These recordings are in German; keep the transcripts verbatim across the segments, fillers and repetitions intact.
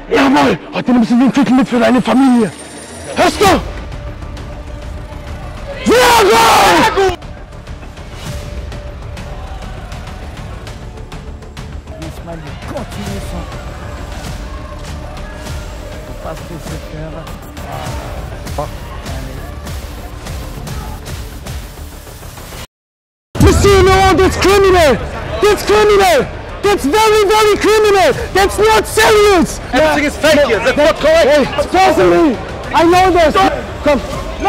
Jawohl! Heute nimmst du den Titel mit für deine Familie. Hörst du? Sehr gut! Ich meine, Gott, was ist das für Monsieur, no, that's criminal! That's criminal! That's very, very criminal! That's not serious! Everything is fake here, that's not correct! Hey, personally, I know this! Komm!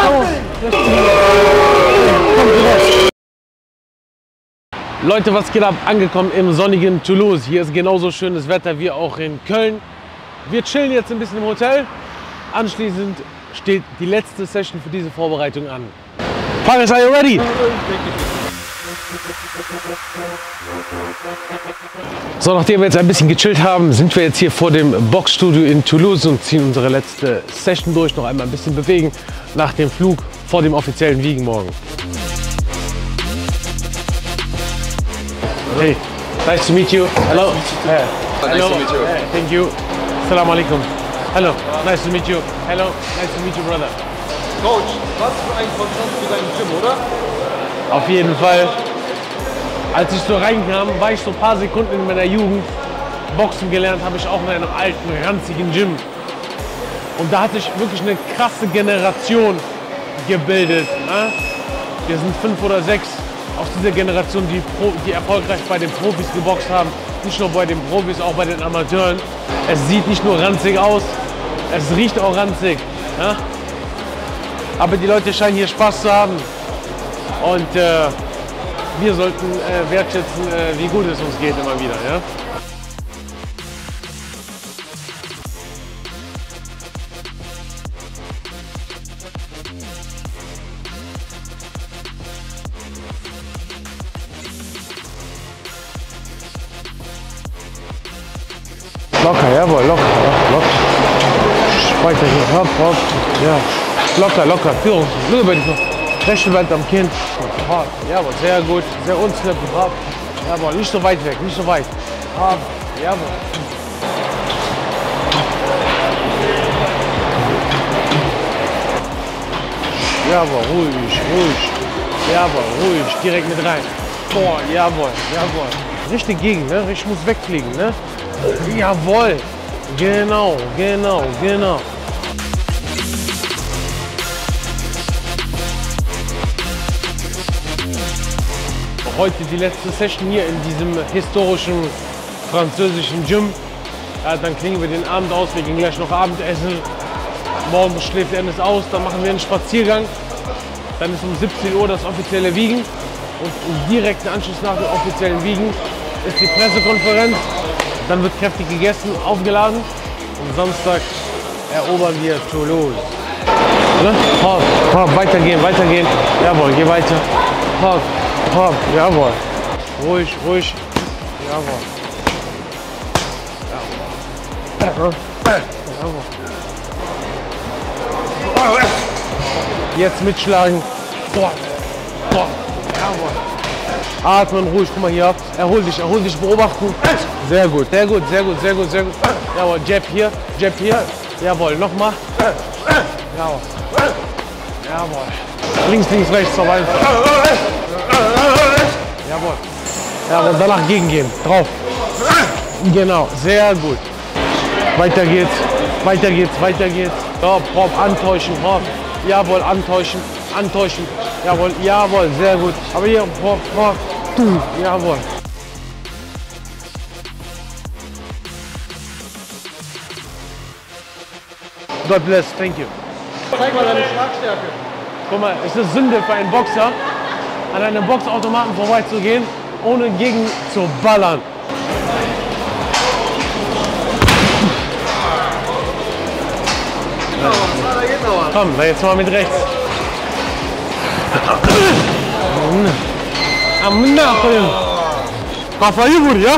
Leute, was geht ab? Angekommen im sonnigen Toulouse. Hier ist genauso schönes Wetter wie auch in Köln. Wir chillen jetzt ein bisschen im Hotel. Anschließend steht die letzte Session für diese Vorbereitung an. Faris, are you ready? So, nachdem wir jetzt ein bisschen gechillt haben, sind wir jetzt hier vor dem Boxstudio in Toulouse und ziehen unsere letzte Session durch. Noch einmal ein bisschen bewegen nach dem Flug vor dem offiziellen Wiegen morgen. Hey, nice to meet you. Hello. Yeah. Nice Hello. to meet you. Yeah, thank you. Assalamu alaikum. Hello. Nice to meet you. Hello. Nice to meet you, brother. Coach, was für ein Kontrast zu deinem Gym, oder? Auf jeden Fall. Als ich so reinkam, war ich so ein paar Sekunden in meiner Jugend. Boxen gelernt habe ich auch in einem alten, ranzigen Gym. Und da hat sich wirklich eine krasse Generation gebildet. Ne? Wir sind fünf oder sechs aus dieser Generation, die, Pro, die erfolgreich bei den Profis geboxt haben. Nicht nur bei den Profis, auch bei den Amateuren. Es sieht nicht nur ranzig aus, es riecht auch ranzig. Ne? Aber die Leute scheinen hier Spaß zu haben. Und äh, wir sollten äh, wertschätzen, äh, wie gut es uns geht immer wieder. Ja? Locker, jawohl, locker, locker. Weiter hier, hopp, hopp, ja. Locker, locker, Führung, nur über die Führung. Rechte Band am Kinn. Hopp, jawohl, sehr gut, sehr unslippen, hopp. Jawohl, nicht so weit weg, nicht so weit. Hopp, jawohl. Jawohl, ruhig, ruhig. Jawohl, ruhig, direkt mit rein. Boah, jawohl, jawohl. Richtig gegen, ne? Ich muss wegfliegen, ne? Jawohl, genau, genau, genau. Heute die letzte Session hier in diesem historischen französischen Gym. Ja, dann klingen wir den Abend aus, wir gehen gleich noch Abendessen. Morgen schläft Ennis aus, dann machen wir einen Spaziergang. Dann ist um siebzehn Uhr das offizielle Wiegen. Und im direkten Anschluss nach dem offiziellen Wiegen ist die Pressekonferenz. Dann wird kräftig gegessen, aufgeladen. Und Samstag erobern wir Toulouse. Ne? Hopp, hopp, weitergehen, weitergehen. Jawohl, geh weiter. Hopp, hopp, jawohl. Ruhig, ruhig. Jawohl. Jawohl. Jawohl. Jetzt mitschlagen. Boah. Boah. Jawohl. Atmen, ruhig, guck mal hier. Erhol dich, erhol dich, beobachten. Sehr gut, sehr gut, sehr gut, sehr gut, sehr gut. Jawohl, Jab hier, Jab hier. Jawohl, nochmal. Jawohl. Jawohl. Links, links, rechts, zur Weite. Jawohl. Jawohl, danach gegengehen. Drauf. Genau, sehr gut. Weiter geht's, weiter geht's, weiter geht's. Hopp, hopp, antäuschen, hopp. Jawohl, antäuschen, antäuschen. Jawohl, jawohl, sehr gut. Aber hier, hopp, hopp. Jawohl. God bless, thank you. Zeig mal deine Schlagstärke. Guck mal, es ist Sünde für einen Boxer, an einem Boxautomaten vorbeizugehen, ohne gegen zu ballern. Da geht noch was. Komm, jetzt mal mit rechts. Am Nachhinein. Rafael, ja?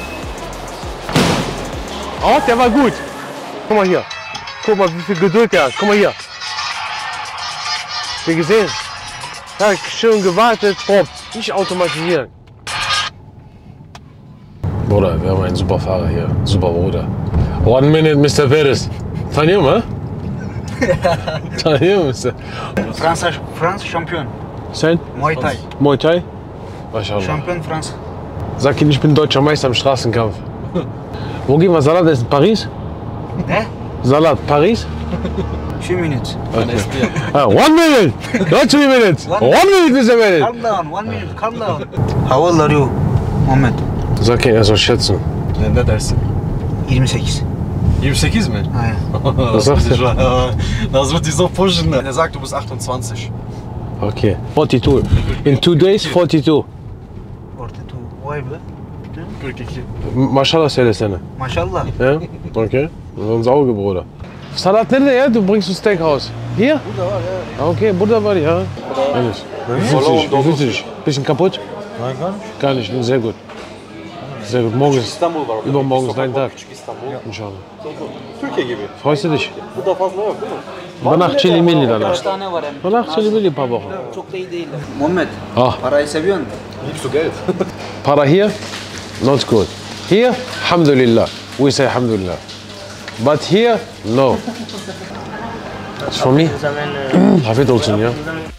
Oh, der war gut. Guck mal hier. Guck mal, wie viel Geduld der hat. Guck mal hier. Habt ihr gesehen? Ja, schön gewartet. Boah, nicht automatisieren. Bruder, wir haben einen super Fahrer hier. Super Bruder. One minute, Mister Perez. Tanıyor mu? Tanıyor musun? Fransa, Fransa Champion. Sen? Muay Thai. Muay Thai? Maschallah. Champion Fransa. Sag ihm, ich bin deutscher Meister im Straßenkampf. Wo gehen wir Salat essen? Paris? Ne? Salat, Paris? Two minutes. Okay. Ah, one minute! Not three minutes! One- One minute, Mister Perez! Calm down, one minute, calm down. How old are you, Muhammed? Sag ihm, er soll schätzen. Ne, ne dersin? yirmi sekiz. yirmi sekiz mi? Aynen. Was sagt er? er? Das wird dich so pushen. Ne? Er sagt, du bist achtundzwanzig. Okay. forty-two. In two days, forty-two. forty-two. Vay be. kırk iki. Maschallah söylesene. Maşallah. Ja? Okay. So ein Sauge, Bruder. Salat nerede ya? Du bringst ein Steakhouse. Hier? Burada var ya. Ah, okay, Buddha war die, ja. Ehrlich. Wie fühlst du dich? Wie fühlst du dich? Bisschen kaputt? Nein, gar nicht. Gar nicht, sehr gut. Sehr gut. Morgen ist, İstanbul var. übermorgen ist dein Tag. Küçük İstanbul. Inshallah. Türkiye gibi. Freust du dich? Burada fazla yok değil mi? Danach Chili Milli danach. Kaç tane var hem? Danach Chili Milli ein paar Wochen. Çok da iyi değil. Muhammed, Ah, parayı seviyor musun? Liebst du Geld? Para hier, not good. Here, alhamdulillah. We say alhamdulillah. But here, no. It's for me. Afiyet olsun ya.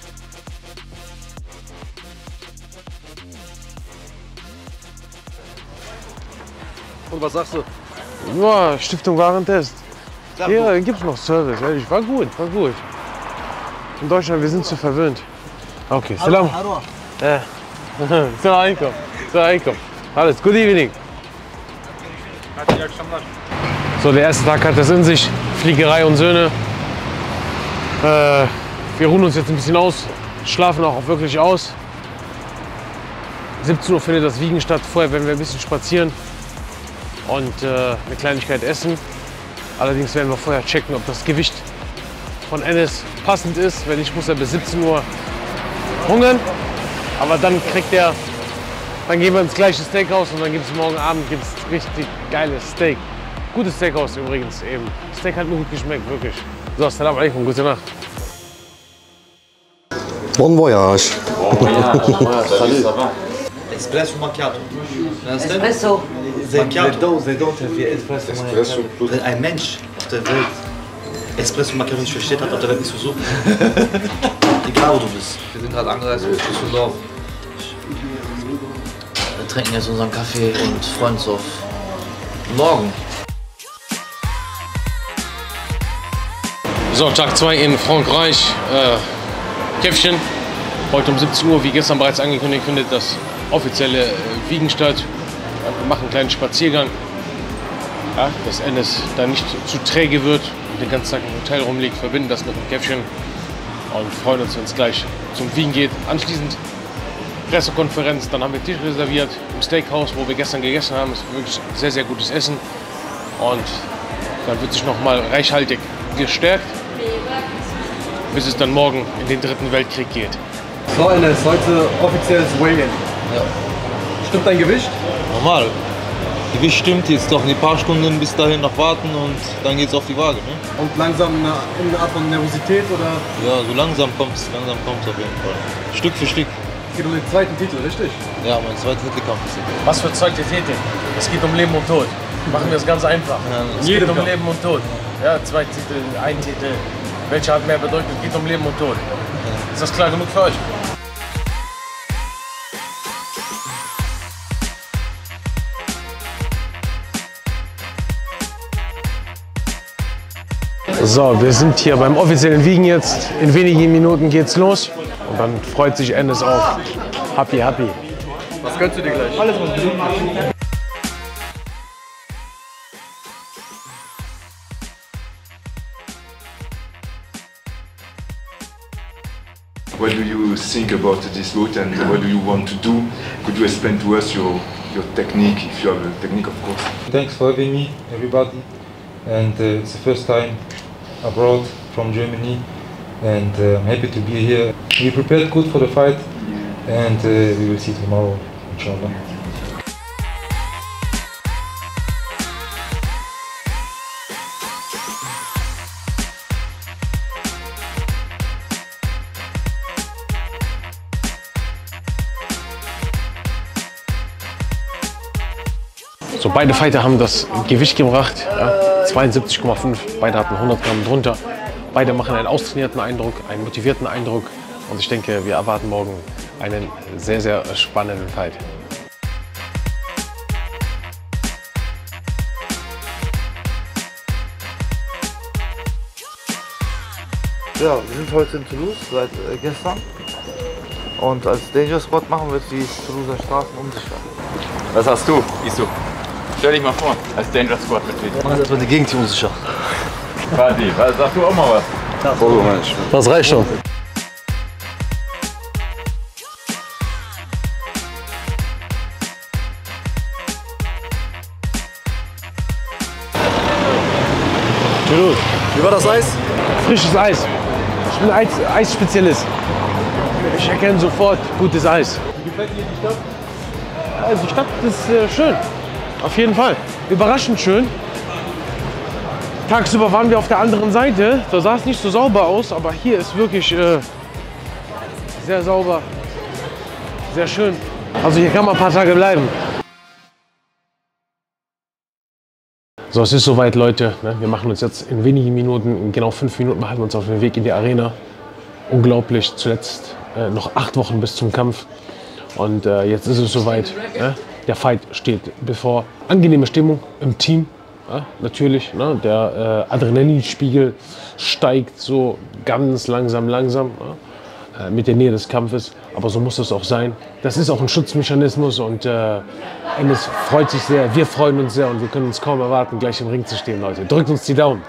Und was sagst du? Ja, Stiftung Warentest. Hier gibt's noch Service, ehrlich. War gut, war gut. In Deutschland, wir sind zu verwöhnt. Okay, salam. Ja. Salam alaikum. Salam alaikum. Alles, good evening. So, der erste Tag hat das in sich. Fliegerei und Söhne. Äh, wir ruhen uns jetzt ein bisschen aus, schlafen auch wirklich aus. siebzehn Uhr findet das Wiegen statt. Vorher werden wir ein bisschen spazieren und äh, eine Kleinigkeit essen. Allerdings werden wir vorher checken, ob das Gewicht von Enes passend ist. Wenn nicht, muss er bis siebzehn Uhr hungern. Aber dann kriegt er, dann gehen wir ins gleiche Steakhouse und dann gibt es morgen Abend gibt's richtig geiles Steak. Gutes Steakhouse übrigens eben. Steak hat mir gut geschmeckt, wirklich. So, assalamu alaikum, gute Nacht. Bon voyage. Espresso macchiato. Espresso. They, they don't, they don't have espresso. Espresso plus. Wenn ein Mensch auf der Welt Espresso macchiato nicht versteht, hat auf der Welt nicht zu suchen. Egal wo du bist. Wir sind gerade angereist aus Düsseldorf. Wir trinken jetzt unseren Kaffee und freuen uns auf morgen. So, Tag zwei in Frankreich. Äh, Käffchen. Heute um siebzehn Uhr, wie gestern bereits angekündigt, findet das offizielle äh, Wiegen statt. Wir machen einen kleinen Spaziergang, ja, dass Enes da nicht zu träge wird und den ganzen Tag im Hotel rumliegt. Verbinden das mit dem Käffchen und freuen uns, wenn es gleich zum Wiegen geht. Anschließend Pressekonferenz, dann haben wir Tisch reserviert im Steakhouse, wo wir gestern gegessen haben. Es ist wirklich sehr, sehr gutes Essen und dann wird sich noch mal reichhaltig gestärkt, bis es dann morgen in den dritten Weltkrieg geht. So, Enes, heute offizielles Weigh-In. Ja. Stimmt dein Gewicht? Normal. Gewicht stimmt, jetzt noch ein paar Stunden bis dahin noch warten und dann geht's auf die Waage. Ne? Und langsam eine, eine Art von Nervosität oder? Ja, so langsam kommt's, langsam kommt's auf jeden Fall. Stück für Stück. Es geht um den zweiten Titel, richtig? Ja, mein zweiter Titelkampf ist jetzt. Was für zweite Titel? Es geht um Leben und Tod. Machen wir es ganz einfach. Ja, Es geht um Leben und Tod. Ja, zwei Titel, ein Titel. Welcher hat mehr bedeutet? Es geht um Leben und Tod. Ist das klar genug für euch? So, wir sind hier beim offiziellen Wiegen jetzt. In wenigen Minuten geht's los. Und dann freut sich Enes auf. Happy, happy. Was gönnst du dir gleich? Alles, was du willst. What do you think about this boat and what do you want to do? Could you explain to us your, your technique, if you have a technique, of course? Thanks for having me, everybody. And uh, it's the first time abroad from Germany, and uh, I'm happy to be here. We prepared good for the fight, and uh, we will see tomorrow, inshallah. So, beide Fighter haben das Gewicht gebracht. Ja. zweiundsiebzig Komma fünf. Beide hatten hundert Gramm drunter. Beide machen einen austrainierten Eindruck, einen motivierten Eindruck. Und ich denke, wir erwarten morgen einen sehr, sehr spannenden Fight. Ja, wir sind heute in Toulouse, seit äh, gestern. Und als Danger Squad machen wir die Toulouser Straßen unsicher. Was hast du, Isu? Stell dich mal vor, als Danger Squad Mitglied. Mach erstmal die Gegend hier unsicher. Fadi, sag du auch mal was. Ja, voll Mensch. Das reicht schon. Toulouse. Wie war das Eis? Frisches Eis. Ich bin Eis Eisspezialist. Ich erkenne sofort gutes Eis. Wie gefällt dir die Stadt? Also die Stadt ist äh, schön. Auf jeden Fall. Überraschend schön. Tagsüber waren wir auf der anderen Seite. Da sah es nicht so sauber aus, aber hier ist wirklich äh, sehr sauber. Sehr schön. Also hier kann man ein paar Tage bleiben. So, es ist soweit, Leute. Wir machen uns jetzt in wenigen Minuten, in genau fünf Minuten, machen wir uns auf den Weg in die Arena. Unglaublich, zuletzt äh, noch acht Wochen bis zum Kampf. Und äh, jetzt ist es soweit. Ne? Der Fight steht bevor. Angenehme Stimmung im Team, ja? Natürlich. Ne? Der äh, Adrenalinspiegel steigt so ganz langsam, langsam. Ja? Äh, mit der Nähe des Kampfes. Aber so muss es auch sein. Das ist auch ein Schutzmechanismus und äh, Enes freut sich sehr, wir freuen uns sehr und wir können uns kaum erwarten, gleich im Ring zu stehen, Leute. Drückt uns die Daumen.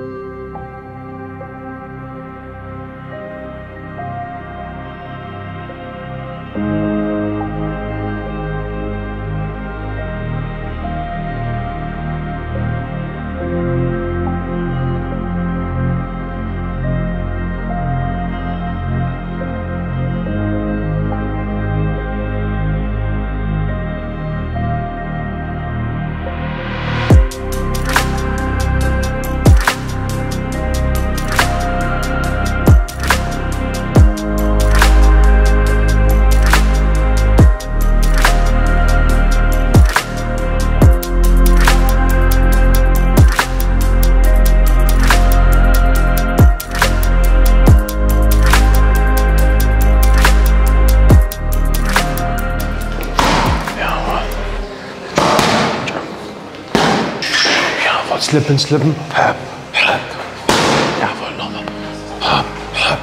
Slippen, slippen. Hab, hab. Jawohl, nochmal. Hab, hab.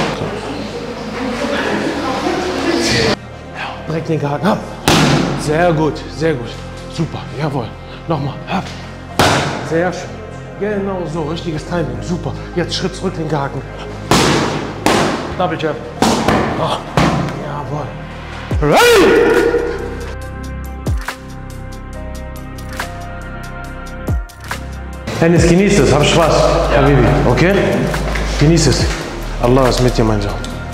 Ja, direkt den Haken. Hab. Sehr gut, sehr gut. Super, jawohl. Nochmal. Hab. Sehr schön. Genau so, richtiges Timing. Super. Jetzt Schritt zurück, den Haken. Double Jab. Oh. Jawohl. Hey! Enes, genieß es, hab Spaß, ja. Habibi, okay? Genieß es. Allah ist mit dir, mein Sohn.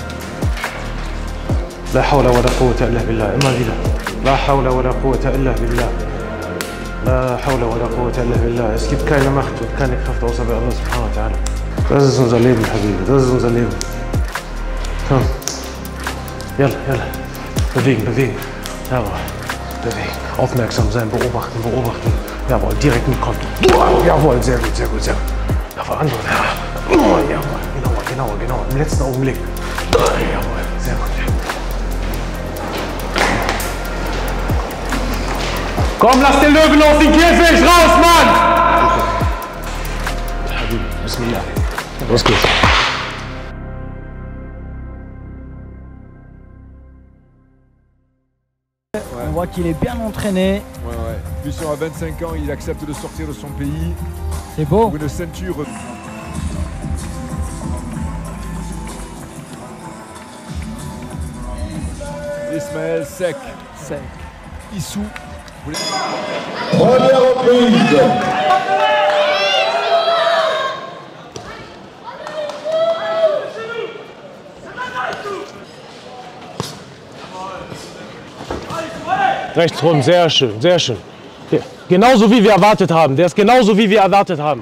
La hawla wa la quwwata illa billah, immer wieder. La hawla wa la quwwata illa billah. La hawla wa la quwwata illa billah. Es gibt keine Macht und keine Kraft außer bei Allah subhanahu wa ta'ala. Das ist unser Leben, Habibi, das ist unser Leben. Komm. Jalla, jalla. Bewegen, bewegen. Jawohl. Bewegen. Aufmerksam sein, beobachten, beobachten. Jawohl, direkt mit Konto. Jawohl, sehr gut, sehr gut, sehr gut. Jawohl, andere. Ja. Jawohl, genauer, genauer, genauer. Im letzten Augenblick. Jawohl, sehr gut. Komm, lass den Löwen aus dem Käfig raus, Mann! Habibi, Bismillah. Los geht's. On voit qu'il est bien entraîné. Ouais, ouais. Buisson à vingt-cinq ans, il accepte de sortir de son pays. C'est beau. Pour une ceinture. Ismaël sec. Sec. Issou. Première reprise. Rechts rum, sehr schön, sehr schön. Ja, genauso wie wir erwartet haben. Der ist genauso wie wir erwartet haben.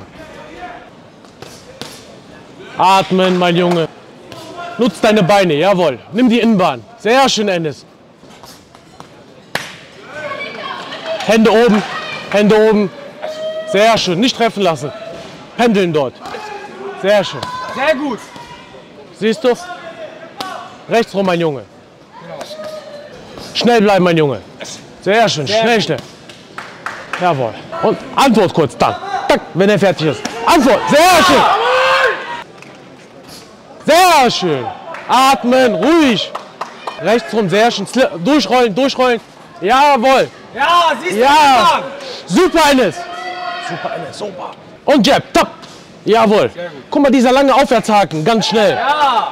Atmen, mein Junge. Nutz deine Beine, jawohl. Nimm die Innenbahn. Sehr schön, Enes. Hände oben, Hände oben. Sehr schön. Nicht treffen lassen. Pendeln dort. Sehr schön. Sehr gut. Siehst du? Rechts rum, mein Junge. Schnell bleiben, mein Junge. Sehr schön. Sehr schnell, gut. schnell. Jawohl. Und Antwort kurz, dann. Tack, wenn er fertig ist. Antwort. Sehr schön. Sehr schön. Atmen, ruhig. Rechts rum, sehr schön. Sli durchrollen, durchrollen. Jawohl. Ja, siehst du, Ja. Super, Enes. Super, Enes. Super. Und Jab, top. Jawohl. Guck mal, dieser lange Aufwärtshaken, ganz schnell. Ja.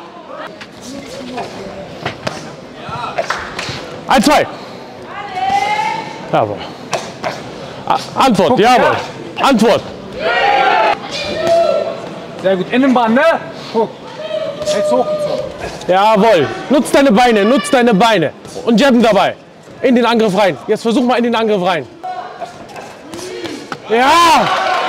Ein, zwei. Jawohl. A Antwort, Guck, jawohl. Antwort. Sehr gut. Innenbahn, ne? Guck. Jetzt hochgezogen. Jawohl. Nutz deine Beine, nutz deine Beine. Und jabben dabei. In den Angriff rein. Jetzt versuch mal in den Angriff rein. Ja.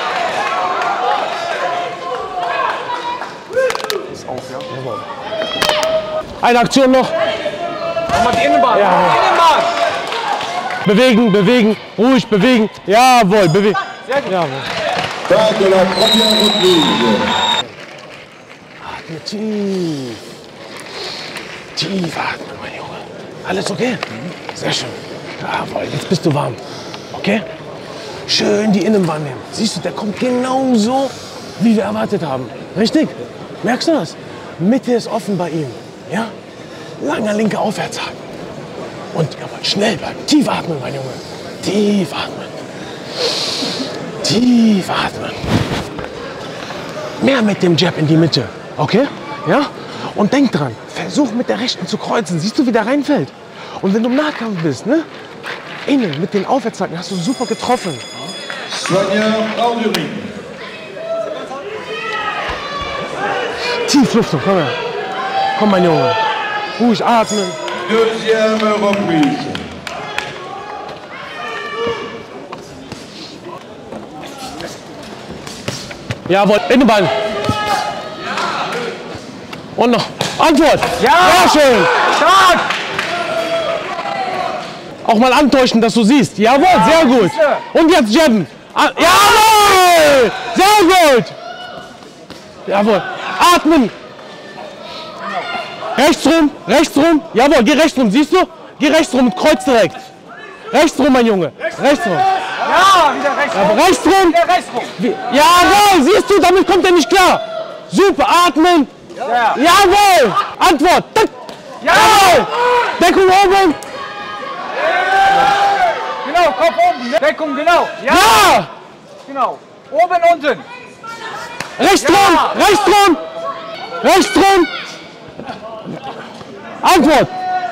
Ist auf, ja? Jawohl. Eine Aktion noch. Nochmal die Innenbahn. Ja. Innenbahn. Bewegen, bewegen, ruhig bewegen. Jawohl, bewegen. Sehr gut. Jawohl. Atme tief. Tief atmen, mein Junge. Alles okay? Sehr schön. Jawohl, jetzt bist du warm. Okay? Schön die Innenbahn nehmen. Siehst du, der kommt genau so, wie wir erwartet haben. Richtig? Merkst du das? Mitte ist offen bei ihm. Ja? Langer linker Aufwärtshaken. Und jawohl, schnell bleiben. Tief atmen, mein Junge. Tief atmen. Tief atmen. Mehr mit dem Jab in die Mitte. Okay? Ja? Und denk dran, versuch mit der rechten zu kreuzen. Siehst du, wie der reinfällt? Und wenn du im Nahkampf bist, ne? Innen mit den Aufwärtshaken hast du super getroffen. Tief Luftung, komm her. Komm, mein Junge. Ruhig atmen. Jawohl, Innenbahn. Und noch. Antwort. Ja. Sehr schön. Stark. Auch mal antäuschen, dass du siehst. Jawohl, Ja, sehr gut. siehste. Und jetzt jabben. Ah, jawohl. Sehr gut. Jawohl. Atmen. Rechts rum, rechts rum. Jawohl, geh rechts rum, siehst du? Geh rechts rum und kreuz direkt. Rechts rum, mein Junge. Rechts rum. Ja, wieder rechts rum. Aber rechts rum. Wieder rechts rum. Wie- Jawohl, siehst du, damit kommt er nicht klar. Super, atmen. Ja. Jawohl. Antwort. Tack. Jawohl. Deckung oben. Genau, Kopf oben. ne? Deckung, genau. Ja. Ja. Genau. Oben, unten. Rechts Ja. rum, rechts rum. Rechts rum. Antwort.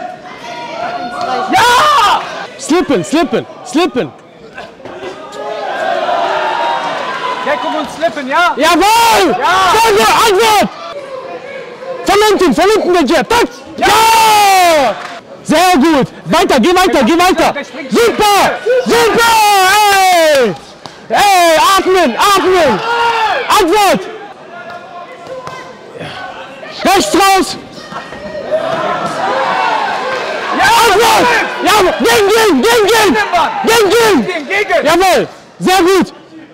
Ja. Slippen, slippen, slippen. Deckung und Slippen, ja? Jawohl! Ja. Sehr gut, Antwort! Von unten, von unten der Jab. Tak. Ja! Sehr gut. Weiter, geh weiter, geh weiter. Super! Super! Ey! Ey, atmen, atmen! Antwort! Rechts raus! Ja, Antwort! Ja, gegen, gegen, gegen, gegen! Gegen, gegen! Gegen, gegen. Jawohl! Sehr gut!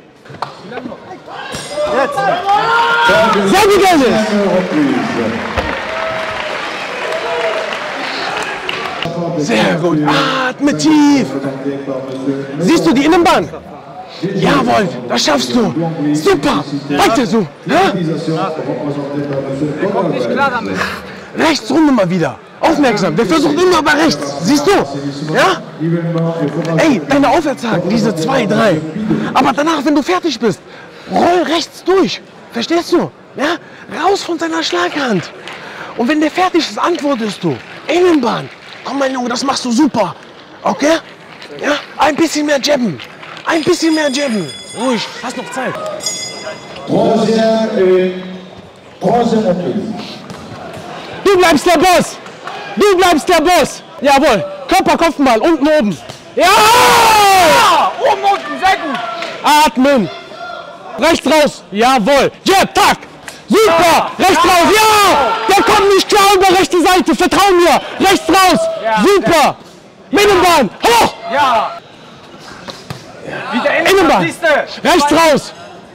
Sehr gut, Dennis! Sehr gut. Atme tief. Siehst du die Innenbahn? Jawohl, das schaffst du. Super. Weiter so. Ja? Kommt nicht klar damit. Rechts rum immer wieder. Aufmerksam. Der versucht immer über rechts. Siehst du? Ja? Ey, deine Aufwärtshaken, diese zwei, drei. Aber danach, wenn du fertig bist, roll rechts durch. Verstehst du? Ja? Raus von seiner Schlaghand. Und wenn der fertig ist, antwortest du. Innenbahn. Komm, mein Junge, das machst du super. Okay? Ja? Ein bisschen mehr jabben. Ein bisschen mehr jabben. Ruhig, hast noch Zeit. Du bleibst der Boss. Du bleibst der Boss. Jawohl. Körper, Kopfball. Unten, oben. Ja! Ja, oben, unten, sehr gut. Atmen. Rechts raus. Jawohl. Jab, tack. Super. Rechts raus. Ja! Der kommt nicht klar über rechte Seite. Vertrau mir. Rechts raus. Ja, Super. Mittelbahn. Hoch. Ja. Wieder Innenbahn. Rechts raus.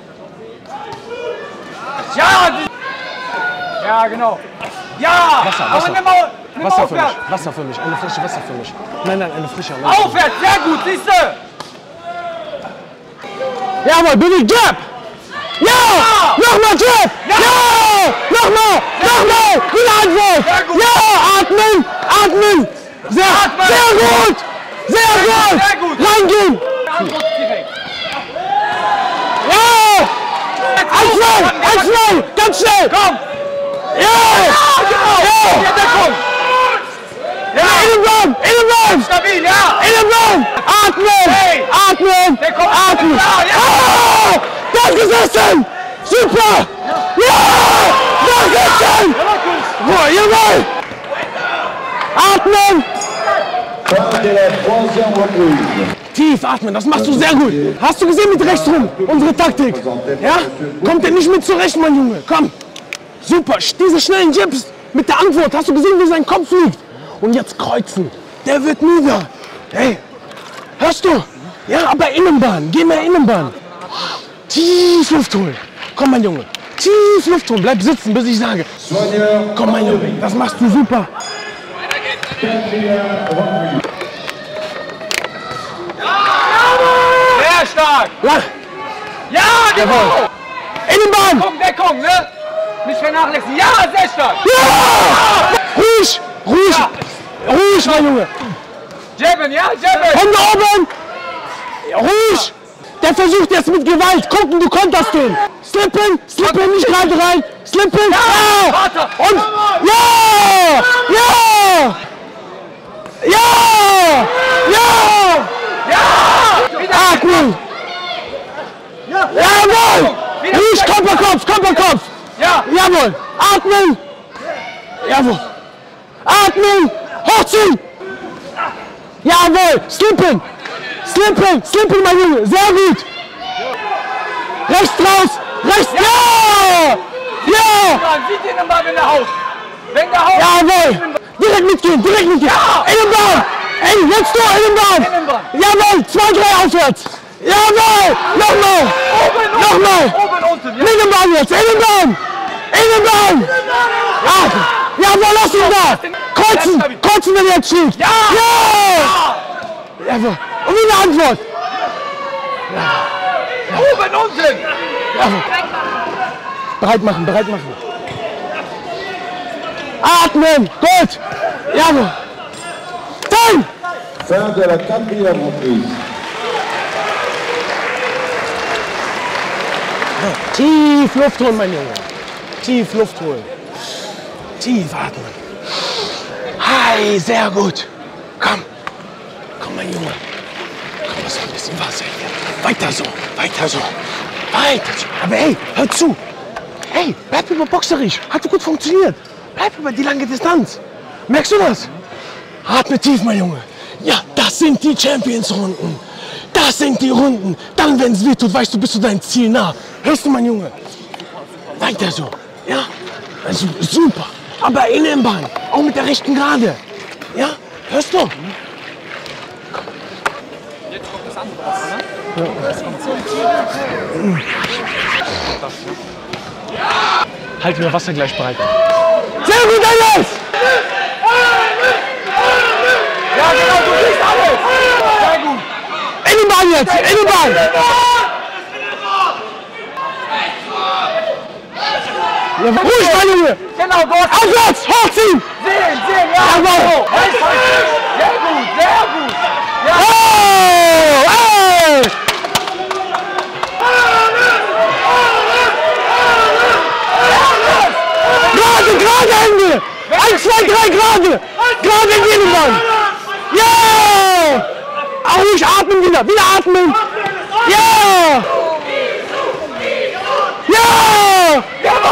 Ja! Ja, genau. Ja! Wasser, aber Wasser. nimm mal, nimm Wasser mal für mich. aufwärts. Wasser für mich. Eine frische Wasser für mich. Nein, nein, eine frische. Nein. Aufwärts, sehr gut, siehst du? Jawohl, bewegt, Jab! Ja! ja! Nochmal Jab! Ja! ja! Nochmal! Nochmal! Gute Antwort! Ja! Atmen! Atmen! Sehr, Atmen. sehr gut! Sehr gut! Sehr gut! Reingehen! Antwort direkt. Ja! Eins, zwei! Eins, zwei! Ganz schnell! Komm! Ja! Ja, genau! Ja! Ja, der kommt! Ja! Innenbahn! Innenbahn! Stabil, ja! Innenbahn! Atmen! Hey. Atmen! Der kommt! Atmen! Ja, ja. Ah! Da gesessen! Super! Ja! Da gesessen! Ruhe, jawohl! Atmen! Tief atmen, das machst du sehr gut. Hast du gesehen mit rechts rum, unsere Taktik? Ja? Kommt der nicht mit zurecht, mein Junge? Komm! Super, diese schnellen Jabs mit der Antwort. Hast du gesehen, wie sein Kopf liegt? Und jetzt kreuzen. Der wird müde. Hey, hörst du? Ja, aber Innenbahn. Geh mehr Innenbahn. Tief Luft holen. Komm, mein Junge. Tief Luft holen. Bleib sitzen, bis ich sage. Komm, mein Junge. Das machst du super. Sehr stark! Ja, Ja, genau! jawohl. Innenbahn. Komm, Deckung, ne? Nicht vernachlässigen. Ja, sehr stark! Ja! Ruhig, ruhig. Ja. Ruhig, mein Junge. Jabben, ja, Jabben! Hände oben. Ruhig. Der versucht jetzt mit Gewalt. Gucken, du konterst den. Slippen, slippen, nicht gerade rein. Slippen. Ja! Warte! Und ja! Ja! Ja! Ja! Ja! Wieder! Atmen! Jawohl! Ruhig, Körperkopf, Körperkopf! Ja! Jawohl! Atmen! Jawohl! Atmen! Hochziehen! Jawohl! Slippen! Slippen! Slippen, mein Junge! Sehr gut! Rechts raus! Rechts! Ja! Ja! Dann sieht ihr den Ball, wenn der haut! Wenn der haut! Jawohl! Direkt mitgehen! Direkt mitgehen! Ja! Innenbahn! Ey, jetzt du! Innenbahn! Innenbahn! Jawohl! Zwei, drei aufwärts! Jawohl! Nochmal! Oben, unten! Nochmal! Oben, unten! Ja! Innenbahn jetzt! Innenbahn! Innenbahn! Atmen! Jawohl, lass ihn da! Kreuzen! Kreuzen, wenn er jetzt schlägt! Ja! Ja! Jawohl! Und wieder Antwort! Oben, unten! Jawohl! Bereit machen, bereit machen! Atmen! Gut! Jawohl! Time! Fin de la quatrième reprise. Tief Luft holen, mein Junge. Tief Luft holen. Tief atmen. Hi, sehr gut. Komm. Komm, mein Junge. Komm, was ein bisschen Wasser hier. Weiter so, weiter so. Weiter so. Aber hey, hör zu. Hey, bleib über boxerisch. Hat gut funktioniert. Bleib über die lange Distanz. Merkst du das? Atme tief, mein Junge. Ja, das sind die Champions-Runden. Das sind die Runden. Dann, wenn es weh tut, weißt du, bist du dein Ziel nah. Hörst du, mein Junge? Weiter so. Ja? Also, super. Aber Innenbahn. Auch mit der rechten Gerade. Ja? Hörst du? Jetzt kommt das andere, ne? Ja. Halt mir Wasser gleich bereit. Sehr gut, Dennis! Ja, genau, du kriegst alles! Sehr gut! Innenbahn jetzt! Innenbahn! Ja, ruhig, mein Junge! Genau, dort! Aufwärts! Hochziehen! Sehen, sehen, ja! Jawohl! Sehr gut, sehr gut! Ja! Oh! Hey! Gerade, gerade Hände! Eins, zwei, drei, gerade! Gerade in die Innenbahn! Ja! Auch ruhig atmen wieder! Wieder atmen! Ja! Ja!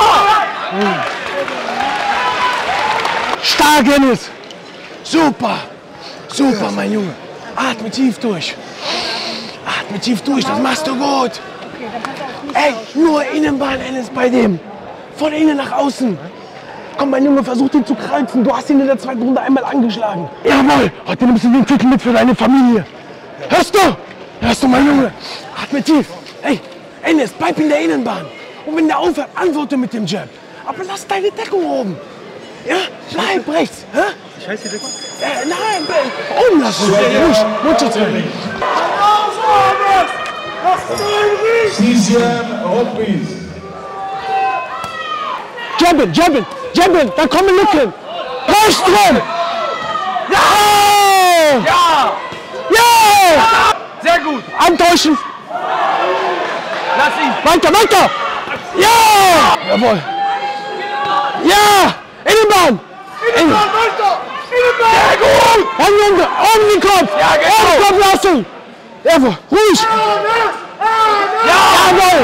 Stark, Dennis! Super! Super, mein Junge! Atme tief durch! Atme tief durch, das machst du gut! Ey, nur Innenbahn, Dennis, bei dem! Von innen nach außen! Komm, mein Junge, versuch ihn zu kreuzen. Du hast ihn in der zweiten Runde einmal angeschlagen. Jawohl! Heute nimmst du den Titel mit für deine Familie. Hörst du? Hörst du mal, Junge? Atme tief. Ey, Enes, bleib in der Innenbahn. Und wenn der aufhört, antworte mit dem Jab. Aber lass deine Deckung oben. Ja, bleib rechts. Hä? Scheiße, die Deckung? Äh, nein, oben lassen. Ruhig, Mundschutz rein. Sixième reprise. Jabben, jabben, jabben, da kommen Lücken. Rechts drum. Ja! Ja! Ja! Sehr gut! Antäuschen. Lass ihn! Weiter, weiter! Ja! Jawohl! Ja! Innenbahn! Innenbahn, weiter! Innenbahn! Sehr gut! Dann Junge, oben den Kopf! Ja, genau! Oben den Kopf lassen! Jawohl, ruhig! Ja! Jawohl!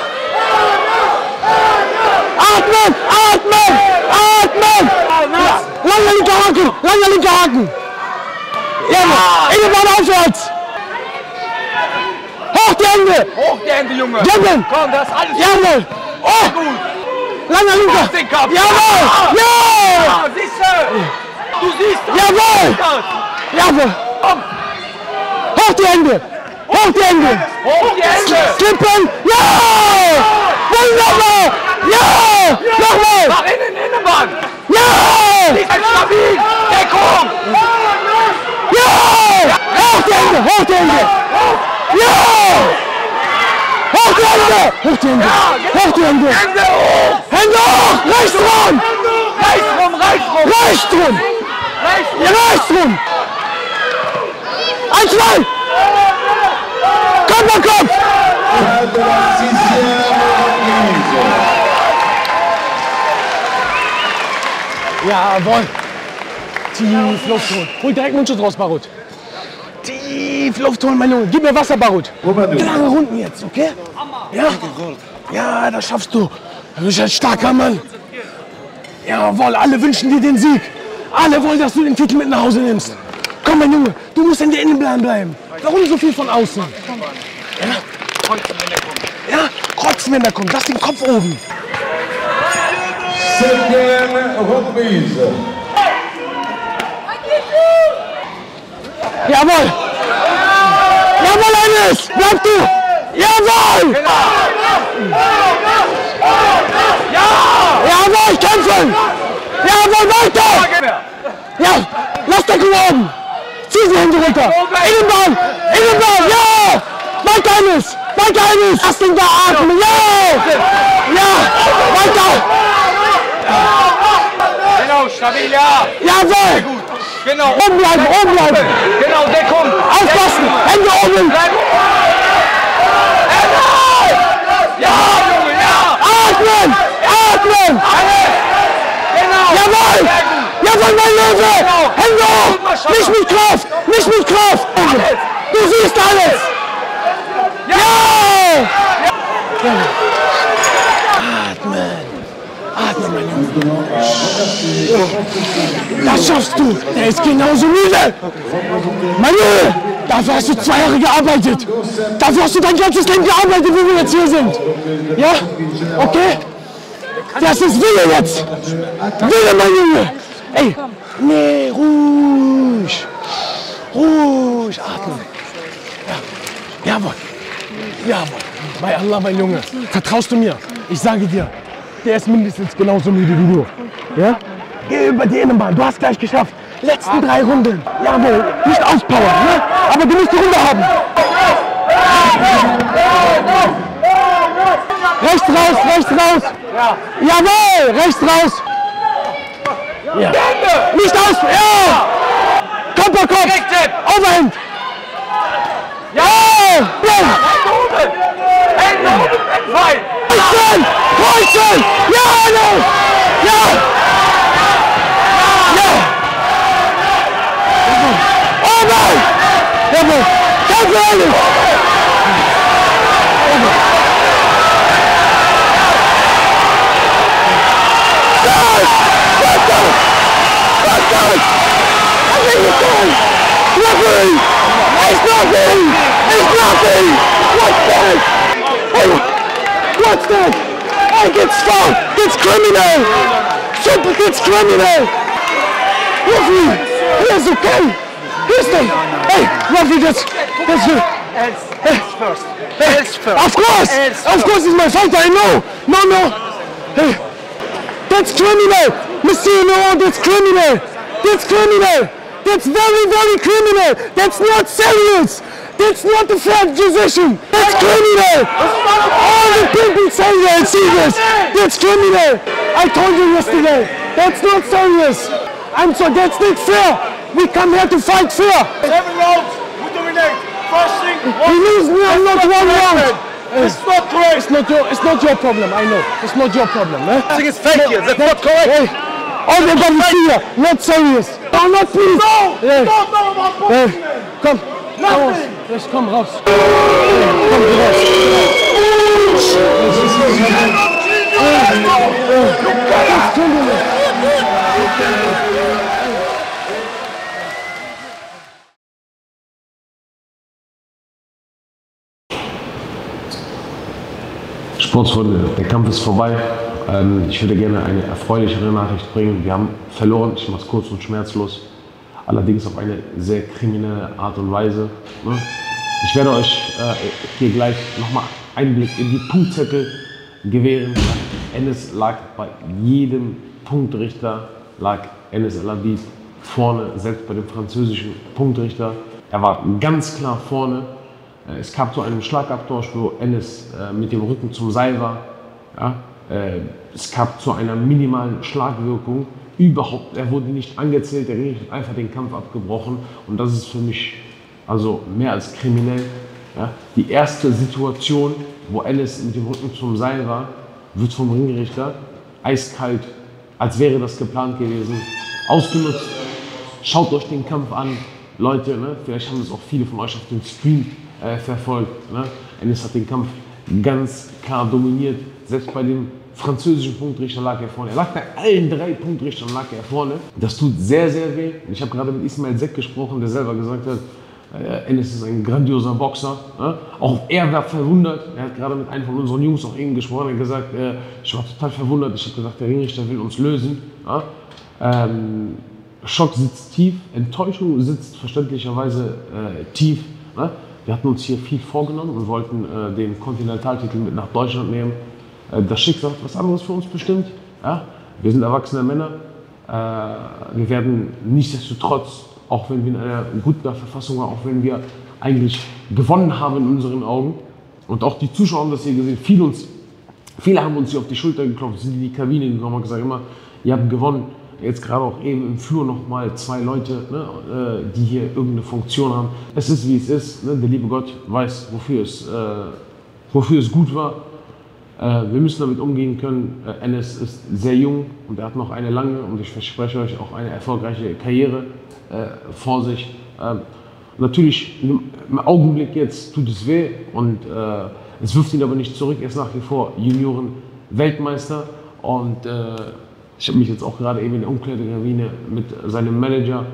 Atmen! Atmen! Atmen! Ja. Langer linker Haken! Langer linker Haken! Jawohl! Innenbahn aufwärts! Hoch die Hände! Hoch die Hände, Junge! Jabben! Komm, das ist alles Jawohl! Oh! gut! Langer linker! Auf den Kopf! Jawohl! Ja! Ja, siehst du! Du siehst das! Jawohl! Jawohl! Hoch die Hände! Hoch die Hände! Hoch die Hände! Slippen! Ja! Wunderbar! Ja! Nochmal! Mach in den Innenbahn! Ja! Ist halt stabil! Deckung! Ja! Hoch die Hände! Hoch die Hände! Ja! Hoch die Hände! Hoch die Hände! Hoch die Hände! Hände hoch! Hände hoch! Rechts rum! Rechts rum, rechts rum! Rechts rum! Rechts rum! Ja, rechts rum! Ein, zwei! Kopf an Kopf! De la sixième reprise. Jawohl! Tief Luft holen. Hol direkt Mundschutz raus, Barut. Tief Luft holen, mein Junge. Gib mir Wasser, Barut. Lange Runden jetzt, okay? Ja? Ja, das schaffst du. Du bist ein starker Mann. Jawohl, alle wünschen dir den Sieg. Alle wollen, dass du den Titel mit nach Hause nimmst. Komm, mein Junge, du musst in der Innenbahn bleiben. Warum so viel von außen? Ja? Ja, kreuzen, wenn der kommt. Lass den Kopf oben. Septième reprise. Jawohl! Jawohl, Enes! Bleib du! Jawohl! Ja! Jawohl, kämpfen! Jawohl, weiter! Ja, lass Deckung oben! Zieh sie Hände runter! Innenbahn! Innenbahn! Ja! Weiter, Enes! Weiter, Enes! Lass ihn da atmen! Ja! Ja! Weiter! Genau, stabil, ja! Jawohl! Genau! Oben bleiben, oben bleiben! Genau, Deckung! Aufpassen! Hände oben! Bleib! Ja, Junge, ja! Atmen! Atmen! Genau! Jawohl! Jawohl, mein Löwe! Hände hoch! Nicht mit Kraft! Nicht mit Kraft! Du siehst alles! Ja! Atmen! Atmen, mein Junge! Das schaffst du! Der ist genauso müde! Mein Junge! Dafür hast du zwei Jahre gearbeitet! Dafür hast du dein ganzes Leben gearbeitet, wie wir jetzt hier sind! Ja? Okay? Das ist Wille jetzt! Wille, mein Junge! Ey! Nee, ruhig! Ruhig! Atmen! Ja. Jawohl! Jawohl! Bei Allah, mein Junge! Vertraust du mir? Ich sage dir, der ist mindestens genauso müde wie du. Ja? Geh über die Innenbahn, du hast gleich geschafft. Letzten drei Runden. Jawohl, nicht auspowern, ne? Aber du musst die Runde haben. Rechts raus, rechts raus. Jawohl, rechts raus. Ja. Nicht aus, ja. Kopf an Kopf. Overhand. Ja. Hände oben! Hände oben, Fein! Kreuzen! Kreuzen! Ja, no! Ja! Ja! Oben! Jawohl! Kämpfe, Enes! Nein! Was das? Was das? Was ist das? Nothing! It's nothing! It's nothing! What's that? Hey, what's that? Hey, it's foul! It's criminal! Super, it's criminal! Ruffy! He is okay! He's there! Hey, Ruffy, that's, that's, Else, else first. Else first. Of course! Else Of course he's my fighter, I know! No, no! Hey, that's criminal! Mister You know, that's criminal! That's criminal! That's very, very criminal! That's not serious! That's not a fair decision! That's criminal! All the people say that serious! That's criminal! I told you yesterday! That's not serious! I'm so, that's not fair! We come here to fight fair! Seven rounds, we dominate. First thing, You lose me, I'm not one round! It's not correct. It's not your, it's not your problem, I know. It's not your problem, eh? I think it's fake here. That's not correct. Hey, everybody here, not serious. No, not please. No, Hey. no, no, about Hey, boxing. come, come on. Yes, come raus. Hey, komm, geh raus. Das können wir nicht. Sportsfreunde, der Kampf ist vorbei. Ähm, ich würde gerne eine erfreulichere Nachricht bringen. Wir haben verloren, ich mache es kurz und schmerzlos. Allerdings auf eine sehr kriminelle Art und Weise. Ne? Ich werde euch äh, hier gleich nochmal Einblick in die Punktzettel gewähren. Enes lag bei jedem Punktrichter, lag Enes El Habib vorne, selbst bei dem französischen Punktrichter. Er war ganz klar vorne. Es kam zu einem Schlagabtausch, wo Enes äh, mit dem Rücken zum Seil war. Ja? Äh, es kam zu einer minimalen Schlagwirkung. Überhaupt, er wurde nicht angezählt, der Ring hat einfach den Kampf abgebrochen. Und das ist für mich also mehr als kriminell. Ja? Die erste Situation, wo Enes mit dem Rücken zum Seil war, wird vom Ringrichter eiskalt, als wäre das geplant gewesen, ausgenutzt. Schaut euch den Kampf an, Leute, ne? Vielleicht haben das auch viele von euch auf dem Stream äh, verfolgt. Ne? Enes hat den Kampf ganz klar dominiert, selbst bei dem französischen Punktrichter lag er vorne. Er lag bei allen drei Punktrichtern lag er vorne. Das tut sehr, sehr weh. Ich habe gerade mit Ismail Sek gesprochen, der selber gesagt hat, äh, Enes ist ein grandioser Boxer. Ne? Auch er war verwundert. Er hat gerade mit einem von unseren Jungs auch eben gesprochen. Er hat gesagt, äh, ich war total verwundert. Ich habe gesagt, der Ringrichter will uns lösen. Ja? Ähm, Schock sitzt tief, Enttäuschung sitzt verständlicherweise äh, tief. Ne? Wir hatten uns hier viel vorgenommen und wollten äh, den Kontinentaltitel mit nach Deutschland nehmen. Äh, das Schicksal hat was anderes für uns bestimmt. Ja? Wir sind erwachsene Männer. Äh, wir werden nichtsdestotrotz, auch wenn wir in einer guten Verfassung waren, auch wenn wir eigentlich gewonnen haben in unseren Augen, und auch die Zuschauer haben das hier gesehen, viele, uns, viele haben uns hier auf die Schulter geklopft, sind in die Kabine gekommen und gesagt, immer, ihr habt gewonnen. Jetzt gerade auch eben im Flur noch mal zwei Leute, ne, die hier irgendeine Funktion haben. Es ist, wie es ist. Ne? Der liebe Gott weiß, wofür es, äh, wofür es gut war. Äh, wir müssen damit umgehen können. Äh, Enes ist sehr jung und er hat noch eine lange und ich verspreche euch auch eine erfolgreiche Karriere äh, vor sich. Äh, natürlich im Augenblick jetzt tut es weh und äh, es wirft ihn aber nicht zurück. Er ist nach wie vor Junioren-Weltmeister und äh, ich habe mich jetzt auch gerade eben in der Umkleidekabine mit seinem Manager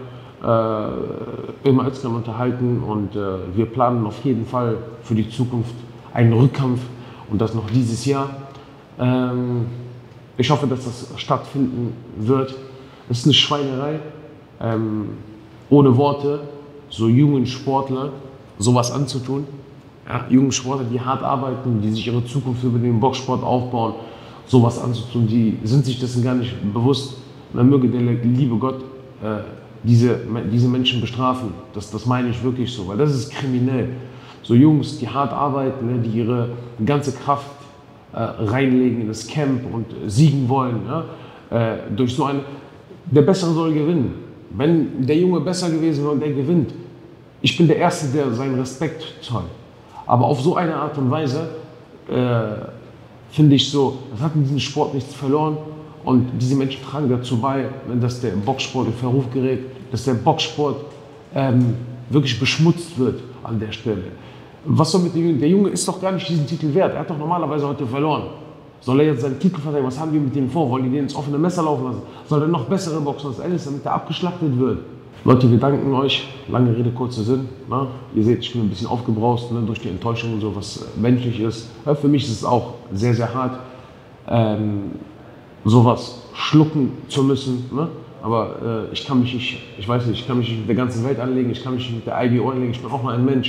äh, Ömer Özkan unterhalten und äh, wir planen auf jeden Fall für die Zukunft einen Rückkampf und das noch dieses Jahr. Ähm, ich hoffe, dass das stattfinden wird. Es ist eine Schweinerei, ähm, ohne Worte, so jungen Sportler sowas anzutun. Ja, jungen Sportler, die hart arbeiten, die sich ihre Zukunft über den Boxsport aufbauen, sowas anzutun, die sind sich dessen gar nicht bewusst. Und dann möge der liebe Gott äh, diese, diese Menschen bestrafen. Das, das meine ich wirklich so, weil das ist kriminell. So Jungs, die hart arbeiten, ne, die ihre ganze Kraft äh, reinlegen in das Camp und äh, siegen wollen. Ja? Äh, durch so eine, der Bessere soll gewinnen. Wenn der Junge besser gewesen wäre und der gewinnt, ich bin der Erste, der seinen Respekt zollt. Aber auf so eine Art und Weise, äh, finde ich so, das hat in diesem Sport nichts verloren und diese Menschen tragen dazu bei, dass der Boxsport in Verruf gerät, dass der Boxsport ähm, wirklich beschmutzt wird an der Stelle. Was soll mit dem Jungen? Der Junge ist doch gar nicht diesen Titel wert, er hat doch normalerweise heute verloren. Soll er jetzt seinen Titel verteidigen? Was haben wir mit dem vor? Wollen die den ins offene Messer laufen lassen? Soll er noch bessere Boxen als Enes, damit er abgeschlachtet wird? Leute, wir danken euch. Lange Rede, kurzer Sinn. Na? Ihr seht, ich bin ein bisschen aufgebraust, ne, durch die Enttäuschung und so, was menschlich ist. Ja, für mich ist es auch sehr, sehr hart, ähm, sowas schlucken zu müssen. Ne? Aber äh, ich kann mich nicht, ich weiß nicht, ich kann mich nicht mit der ganzen Welt anlegen, ich kann mich nicht mit der I B O anlegen, ich bin auch mal ein Mensch.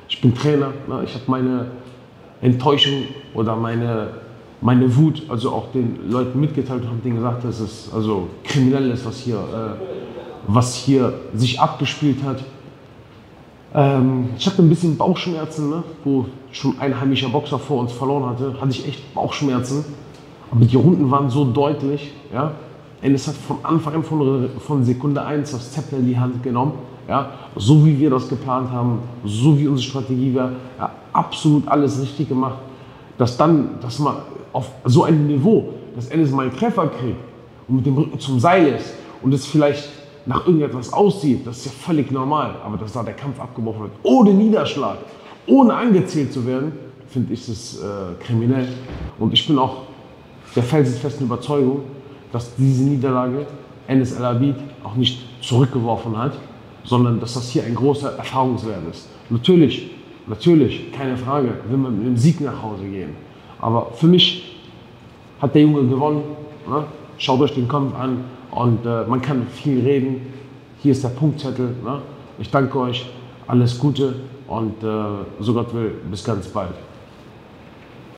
Ich bin Trainer, ne? Ich habe meine Enttäuschung oder meine, meine Wut also auch den Leuten mitgeteilt und habe denen gesagt, dass es also kriminell ist, was hier, äh, was hier sich abgespielt hat. Ähm, ich hatte ein bisschen Bauchschmerzen, ne? Wo schon ein heimischer Boxer vor uns verloren hatte, hatte ich echt Bauchschmerzen. Aber die Runden waren so deutlich. Ja? Enes hat von Anfang an, von, von Sekunde eins das Zepter in die Hand genommen. Ja? So wie wir das geplant haben, so wie unsere Strategie war, ja, absolut alles richtig gemacht. Dass dann, dass man auf so einem Niveau, dass Enes mal einen Treffer kriegt und mit dem Rücken zum Seil ist und es vielleicht nach irgendetwas aussieht, das ist ja völlig normal. Aber dass da der Kampf abgebrochen wird, ohne Niederschlag, ohne angezählt zu werden, finde ich das äh, kriminell. Und ich bin auch der felsenfesten Überzeugung, dass diese Niederlage Enes El Habib auch nicht zurückgeworfen hat, sondern dass das hier ein großer Erfahrungswert ist. Natürlich, natürlich, keine Frage, will man mit einem Sieg nach Hause gehen. Aber für mich hat der Junge gewonnen. Ne? Schaut euch den Kampf an und äh, man kann viel reden. Hier ist der Punktzettel. Ne? Ich danke euch, alles Gute und äh, so Gott will, bis ganz bald.